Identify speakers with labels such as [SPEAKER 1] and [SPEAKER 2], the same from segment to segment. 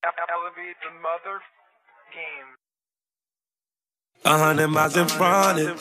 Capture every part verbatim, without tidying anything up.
[SPEAKER 1] Elevate the mother game.
[SPEAKER 2] A hundred miles in front of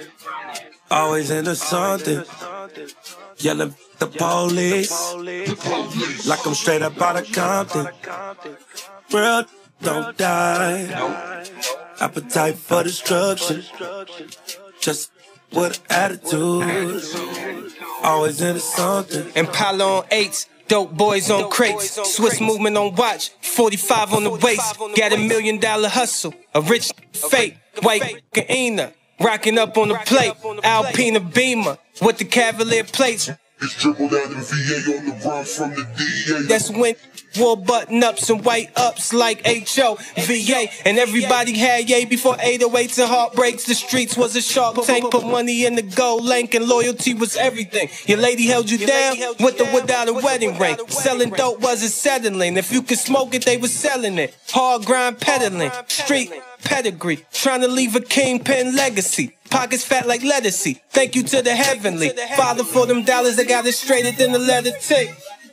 [SPEAKER 2] always into something. Yelling the police like I'm straight up out of Compton. Real don't die. Appetite for destruction. Just with attitude. Always into something.
[SPEAKER 3] Impala on eights. Dope boys on crates, Swiss movement on watch, forty-five on the waist. Got a million dollar hustle, a rich fake, white Ina, rocking up on the plate, Alpina Beamer with the Cavalier plates.
[SPEAKER 4] It's tripled out in V A on the run from the D A.
[SPEAKER 3] That's when wore button ups and white ups like H O V A. And everybody had yay before eight oh eights and heartbreaks. The streets was a shark tank. Put money in the gold link and loyalty was everything. Your lady held you down with or without a wedding ring. Selling dope wasn't settling. If you could smoke it, they was selling it. Hard grind peddling. Street pedigree. Trying to leave a kingpin legacy. Pockets fat like lettucey. Thank you to the heavenly Father for them dollars that got it straighter than the letter T.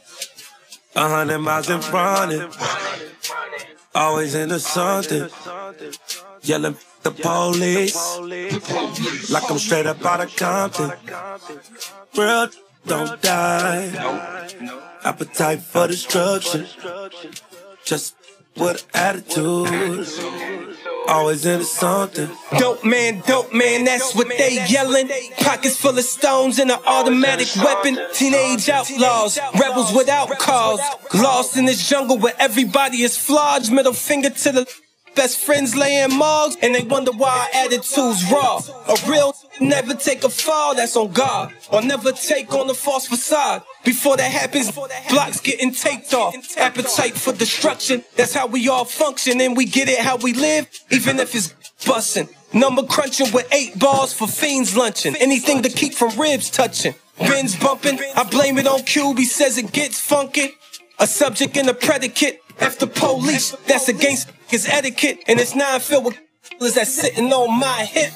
[SPEAKER 2] A hundred miles in front of always into something. Yelling the police like I'm straight up out of Compton. Real don't die. Appetite for destruction. Just with attitude. Always into something.
[SPEAKER 3] Dope man, dope man, that's what they yelling. Pockets full of stones and an automatic weapon. Teenage outlaws, rebels without cause. Lost in this jungle where everybody is flawed. Middle finger to the best friends laying mogs, and they wonder why our attitude's raw. A real never take a fall, that's on God. Or never take on a false facade. Before that happens, blocks getting taped off. Appetite for destruction, that's how we all function. And we get it how we live, even if it's bussin'. Number crunching with eight balls for fiends lunching. Anything to keep from ribs touching. Bins bumping, I blame it on Cube, he says it gets funky. A subject and a predicate. After police, that's against his etiquette. And it's nine filled with that's sitting on my hip.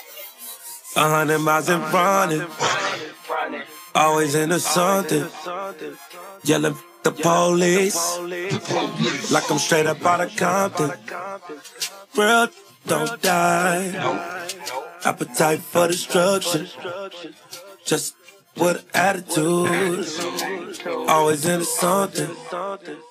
[SPEAKER 2] A hundred miles in front of always into something. Yelling the police like I'm straight up out of Compton. Real don't die. Appetite for destruction. Just with attitude. Always into something.